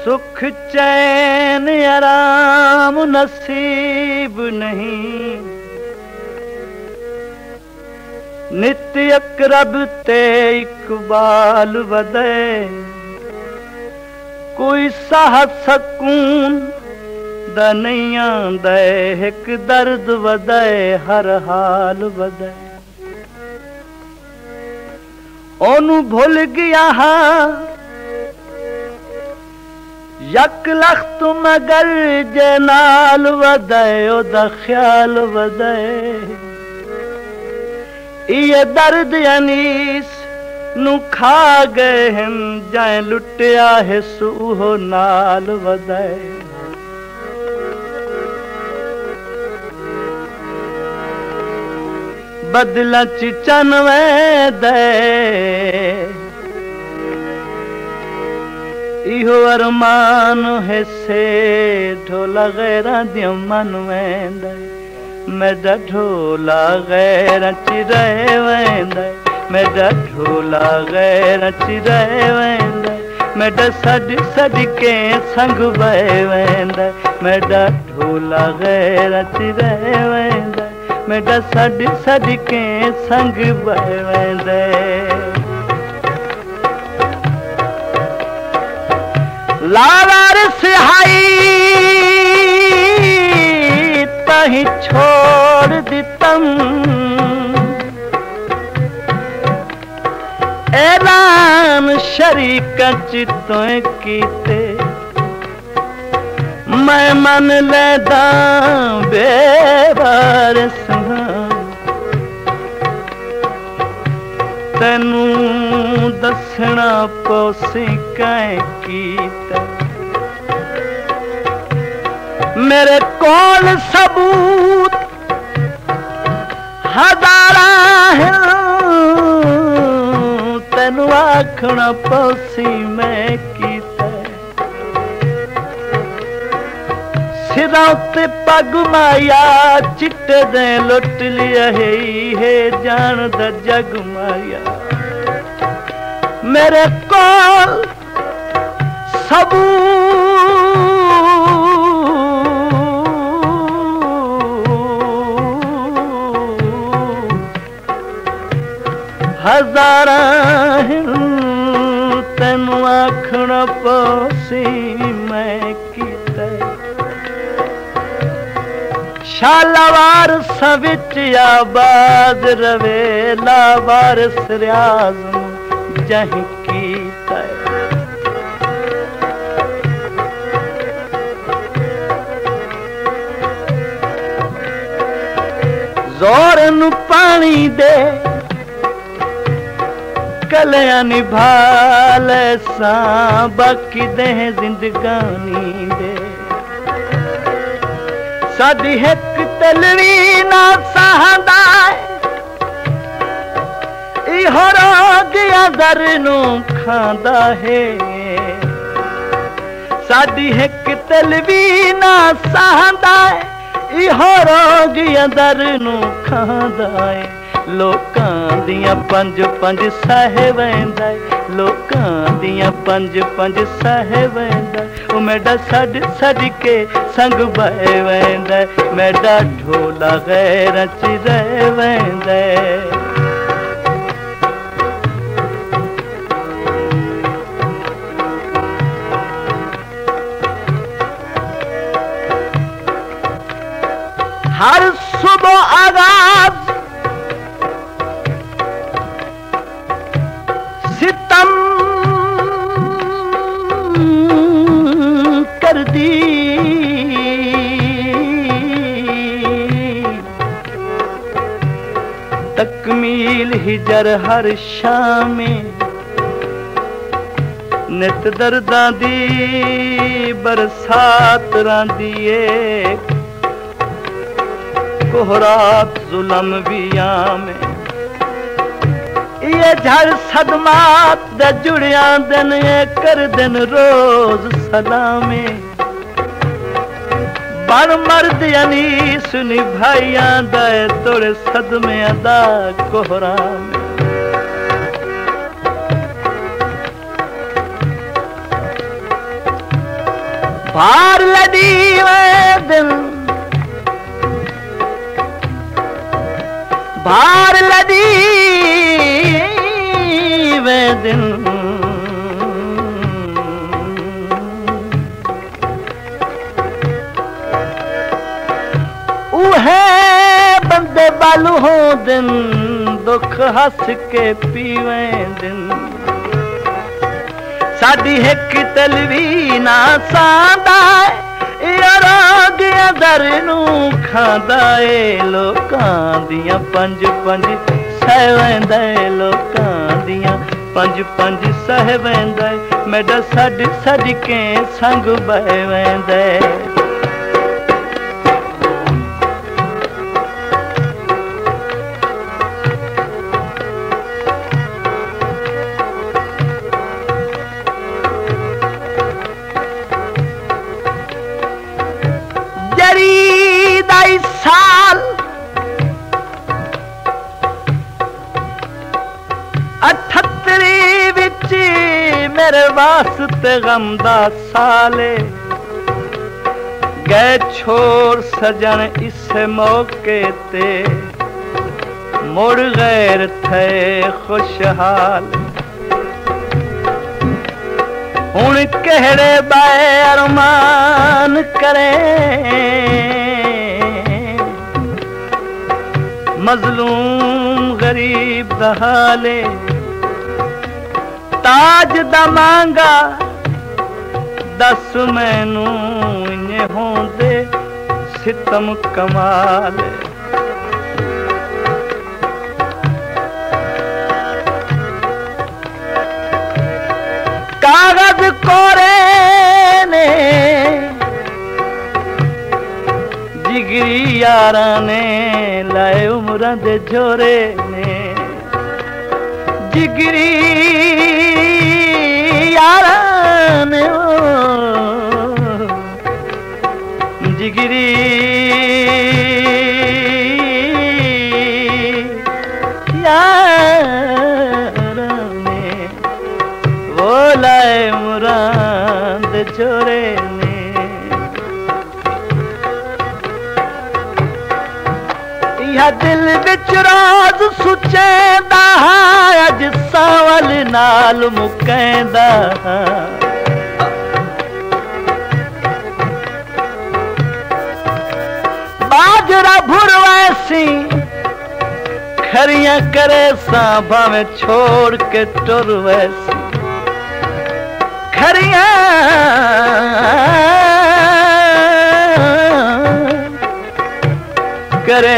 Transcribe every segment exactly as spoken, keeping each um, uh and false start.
सुख चैन आराम नसीब नहीं, नित्य अकरब ते इकबाल वदे, कोई साह सकून दा नहीं आंदा, एक दर्द वदे हर हाल वदे। ओनू भुल गया हाँ यक लख्त मगर जे नाल वदे ओदा ख्याल वदे। ये दर्द अनीस नू खा गए हम जाए लुटिया है सूहो नाल वदे। बदला च चनवे दे इहो अरमान है से ढोला गैरा दिया मन वेंद। मेरा ढोला गैर चिरे वेंद, मेरा ढोला गैर चिरे वेंद, मेरा सड सड के संग बह वेंद। मेरा ढोला गैर चिरे वेंद, मेरा सड सड के संग बह वेंद। लावार सिहाई तही छोड़ दितम, ऐलान शरीक चितों कीते। मैं मन लेदा बेवारस तेनू दसना पौसी कै कीता। मेरे कोल सबूत हजारा है, तेनू आखना पौसी मैं कीता। सिरां ते पग माया चिट्टे दे लुट लिया है जान दा जग माया। मेरे कोल सबूत हजारा तेनू आखना पौसी मैं कीता। शालावार सविच आबाद रवे लावारस रियाज जह कीता। जोर नू पानी दे कलियां निभा ले सा, बाकी दे जिंदगानी दे। साडी हिक तलवी ना सहंदा, इहो रोग अदर नू खांदा है। साडी हिक तलवी ना सहंदा, इहो रोग अदर नू खांदा है। लोकां दियां पंज पंज सह वेंदा, लोकां दियां पंज पंज सह वेंदा। ओ मेरा सड सड के संग बह वेंदा, मेरा ढोला गैर च रह वेंदा। हर सुबह आगाज सितम कर दी, तकमील हिजर हर शाम नित दर्दां दी बरसात रांदी ए। कोहरात जुलम भी आमे, ये झड़ सदमात दे जुड़िया दिन कर दिन रोज सलामे। बन मर्द अनीस निभाइया दे तोड़े सदमे दा कोहरा में। भार लड़ी वे दिल भार लड़ी वे दिल उहे बंदे बालू हो दिन दुख हस के पीवे दिन साडी एक तलवी ना सांदा रोग अंदर नू खांदा ए लोकां दियां पंज पंज सह वैंदा ए लोकां दियां पंज पंज सह वैंदा ए मेरा सड सड के संग बह वैंदा साल अठत्तरी विच मेरे वास्ते गम दा साले गए छोड़ सजन इस मौके ते मुड़ गैर थे खुशहाल हुण कहड़े बाए अरमान करें मजलूम गरीब दहाले ताज दा मांगा दस मैनू इन्ने होंदे सितम कमाल कागज कोरे ने जिगरी यारा ने लाए उम्र दे जोरे ने जिगरी यारा ने ओ जिगरी यारा ने वो लाए उम्र दे जोरे ने दिल विच राज सुचेंदा अज सावल नाल मुकैंदा बाजरा भुरवैसी खरियां करे सा भावें छोड़ के टुर वैसी खरियां करे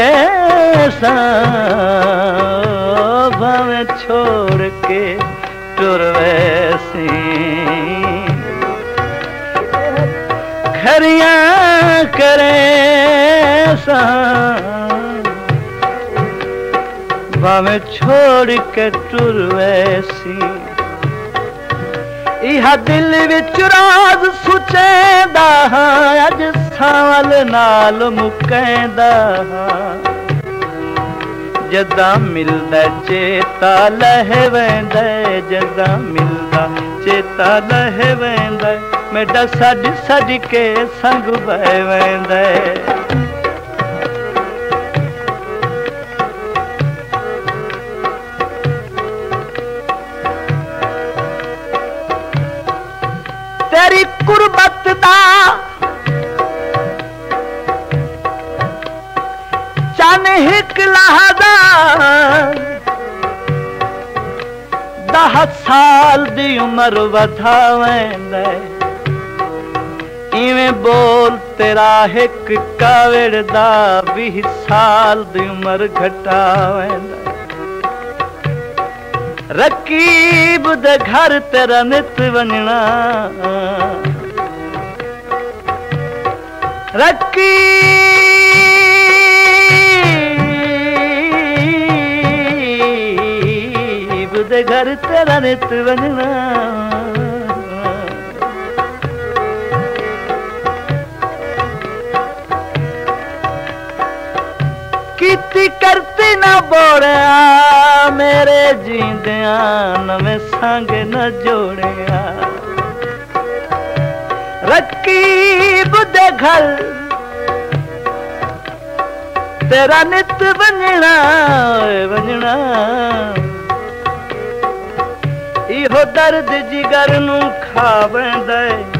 भावें छोड़ के टुर वैसी खरियां करे भावें छोड़ के टुर वैसी इहा दिल विच राज सुचेंदा अज सावल नाल मुकैंदा जदा मिलदा चेता लह वैंदा जदा मिलदा चेता लह वैंदा मेरा सड सड के संग बह वैंदा तेरी कुर्बत दा चन हिक लहदा दह साल दी उम्र वधा वैंदा इवें बोल तेरा हिक कावड़ दा बीह साल दी उम्र घटा वैंदा रकीब दे घर तेरा नित वंजना रकीब दे घर तेरा नित वंजना कीती करती ना बोड़िया मेरे जींदिया नवें संग न जोड़िया रकीब दे घर तेरा नित वंजना वंजना इहो दर्द जिगर नू खावेंदा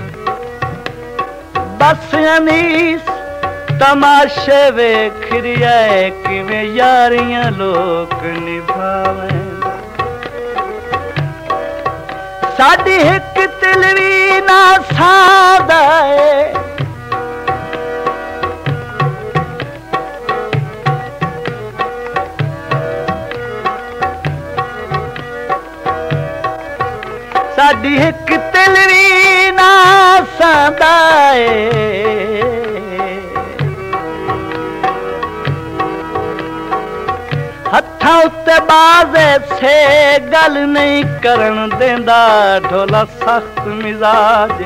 बस अनीस तमाशे वेख रिया किवें यारियां लोक निभावेंदा साडी हिक तिलवी ना सादा साडी हिक तिलवी ना सादा हत्थां उत्ते बाजे से गल नहीं करन देंदा ढोला सख्त मिजाज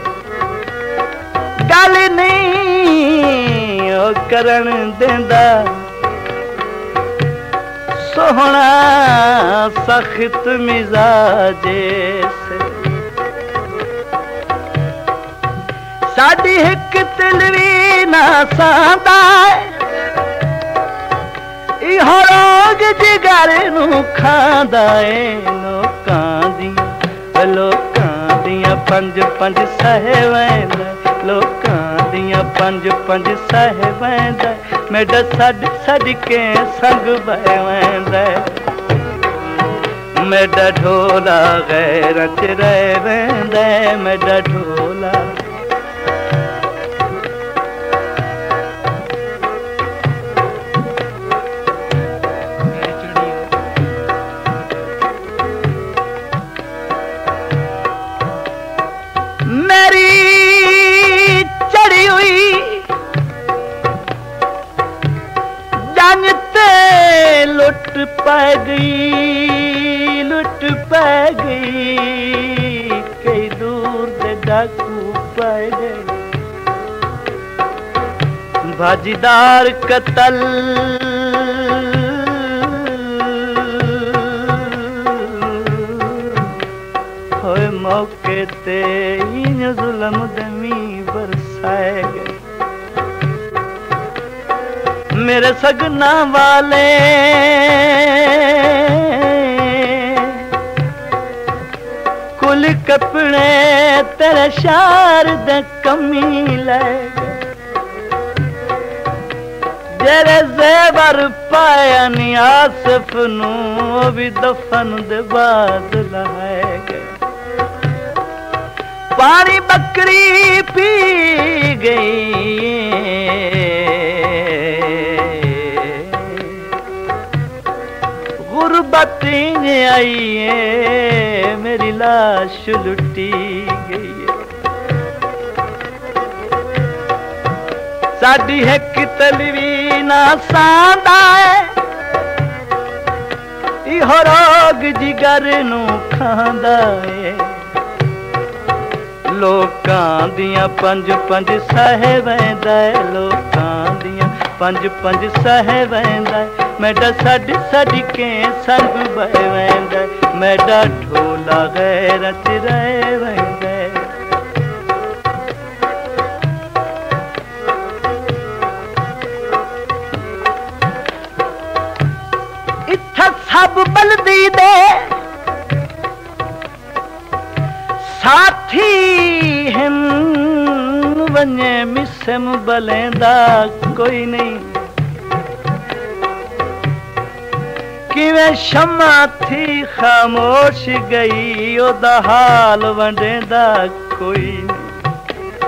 गल नहीं ओ करन देंदा सोहना सख्त मिजाज से साडी हिक तिलवी ना सादा इहो रोग जिगर नू खांदा ए लोकां दियां लोकां दियां पंज पंज सह वैंदा लोकां दियां पंज पंज सह वैंदा मेरा सड सड के संग बह वैंदा मेरा ढोला गैर च रह वैंदा मेरा ढोला लुट पै गई लुट पै गई कई दूर दे डाकू पै गए भाजीदार कतल होए मौके ते इं जुल्म दमी बरसाए गए मेरे सगना वाले कुल कपड़े तेरे शार दे कमी ले जेरे जेवर पाया नी आसिफ नू भी दफन दे बाद लहाए गए पानी बकरी पी गई गुरबत आई है मेरी लाश लुटी गई है साडी हिक तलवी ना सांदा है इहो रोग जिगर नू खांदा है लोकां दियां पंज पंज सह वैंदा लोकां दियां पंज पंज सह वैंदा मेरा सड सड के संग बह वैंदा मेरा ढोला गैर च रह वैंदा इत्थे सब बलदी दे साथी हिन वने मिसम बलेंदा कोई नहीं किवें शमा थी खामोश गई ओदा हाल वंडेंदा कोई नहीं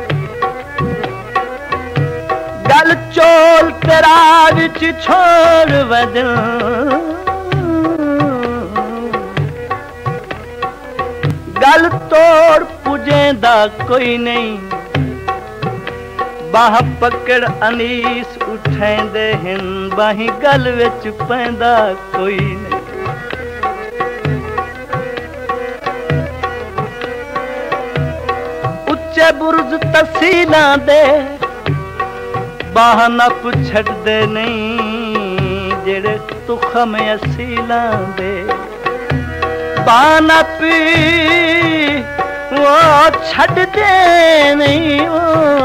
गल चोल तेरा विच छोड़ वजन गल तोड़ पुजेंदा कोई नहीं बाह पकड़ अनीस उठेंदे हिन बाही गल विच पैंदा कोई नहीं उच्चे बुर्ज तसीलां दे बाह नप छड्डदे नहीं जेड़े तुखम असीलां दे बाह नप वो छड़ दे नहीं ओ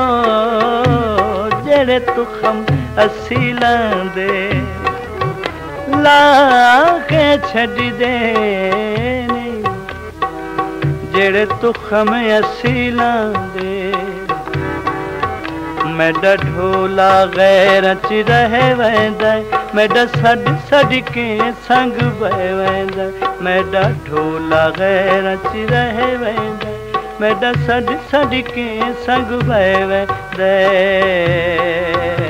जेड़े तुखम असीलां दे ला के छड़ दे नहीं जेड़े तुखम असीलां दे मेरा ढोला गैर च रह वेंदा मेरा सड सड के संग बह वेंदा मेरा ढोला गैर च रह वेंदा मेरा सड सड के संग बह वेंदा